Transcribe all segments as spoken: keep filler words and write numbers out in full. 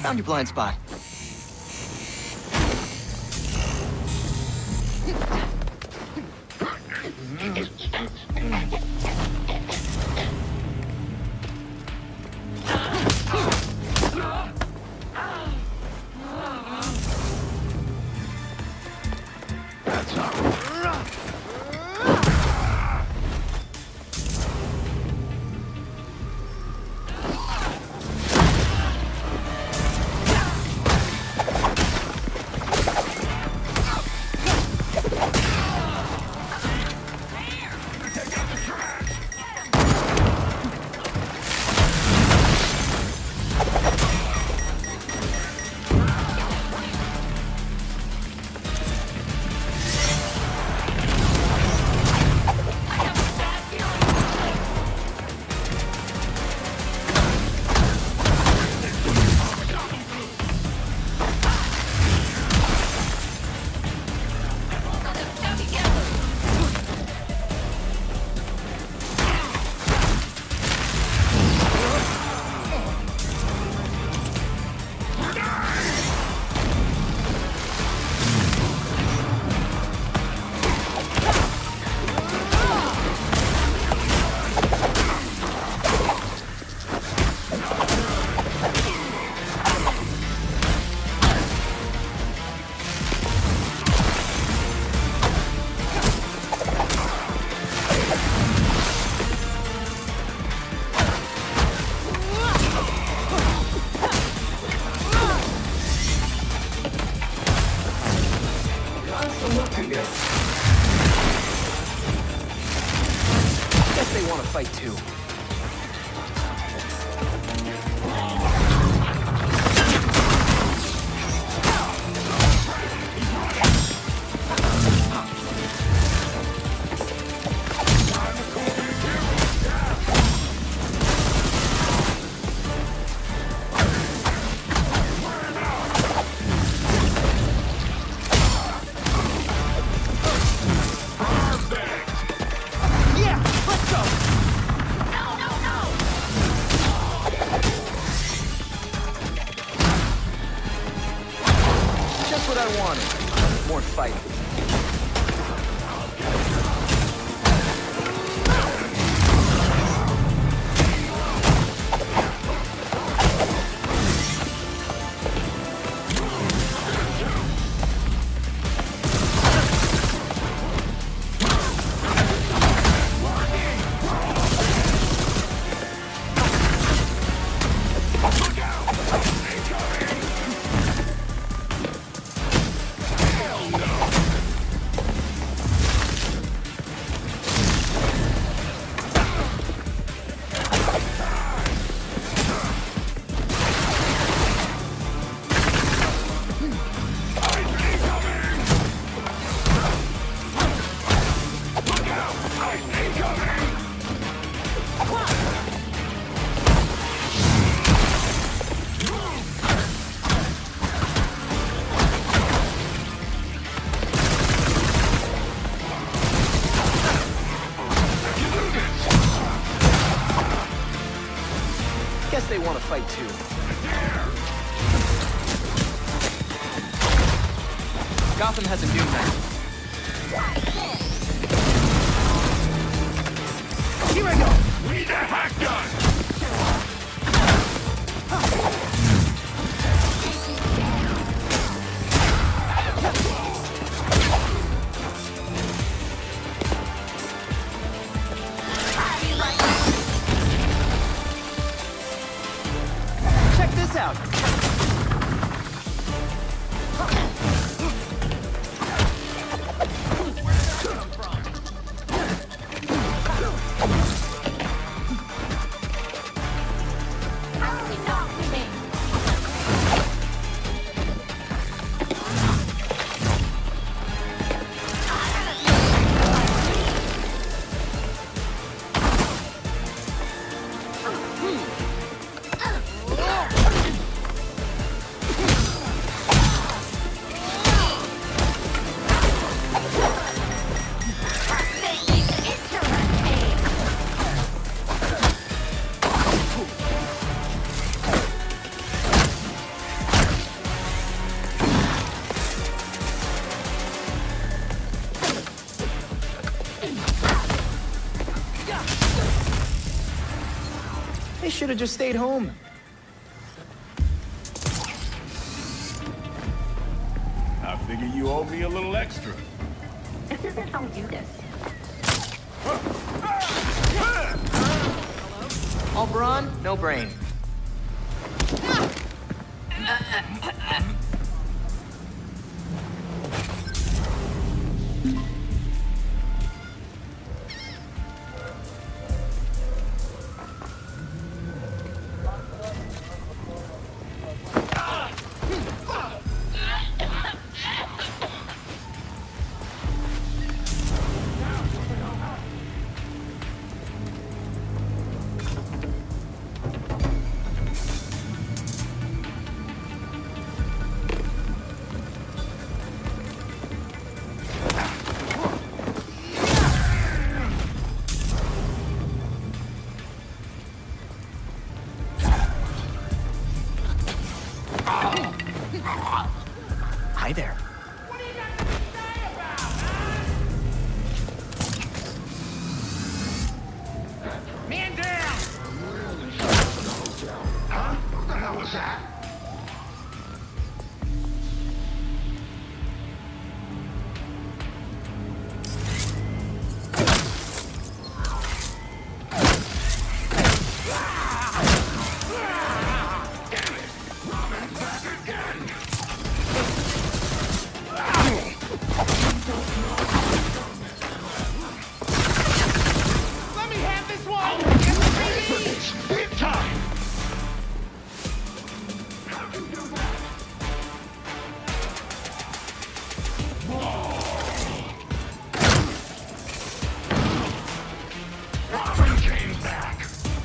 Found your blind spot. That's not right. Guess they want to fight too. What I wanted. More fighting. Guess they want to fight too. Gotham has a new map. Here I go! We need a hack gun! Check this out. They should have just stayed home. I figure you owe me a little extra. This isn't how we do this. All brawn, no brain. Hi there. What do you got to say about, huh? Man down! Huh? What the hell was that? Let me have this one! It's big time! Robin came back!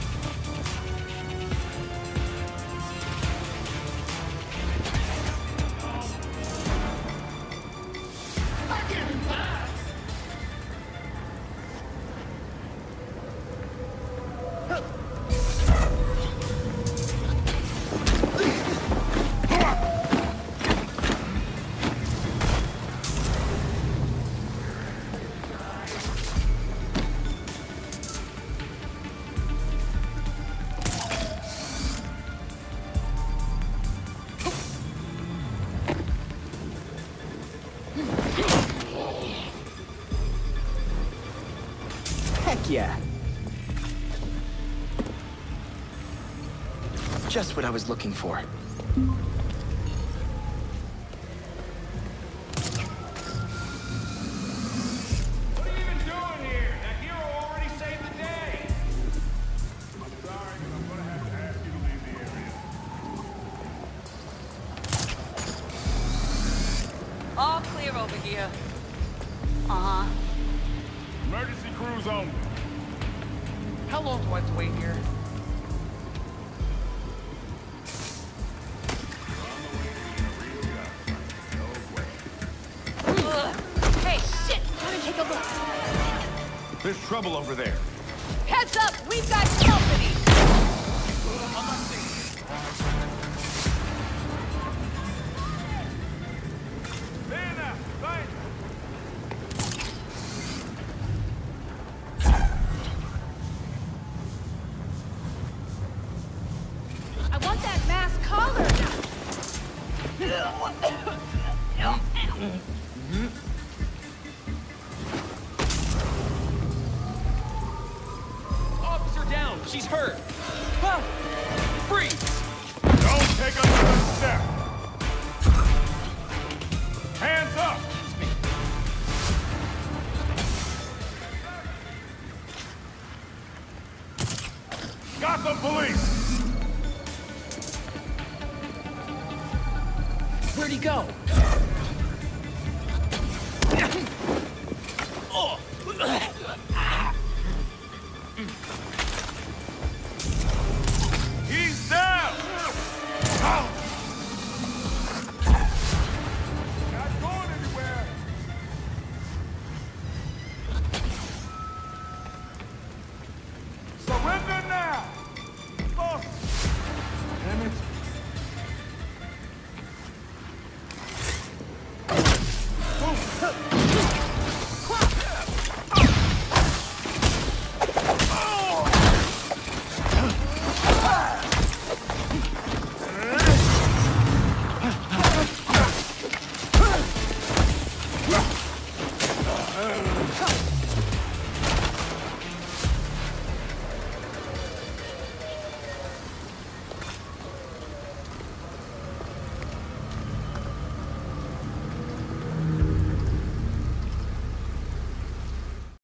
Heck yeah. Just what I was looking for. What are you even doing here? That hero already saved the day! I'm sorry, but I'm gonna have to ask you to leave the area. All clear over here. Uh-huh. Emergency crews only. How long do I have to wait here? Ugh. Hey, shit! Wanna take a look? There's trouble over there. Heads up! We've got company! There, right. I want that mask collar now! Officer down! She's hurt! Whoa! Freeze! Don't take another step. Hands up. Gotham Police. Where'd he go? Oh.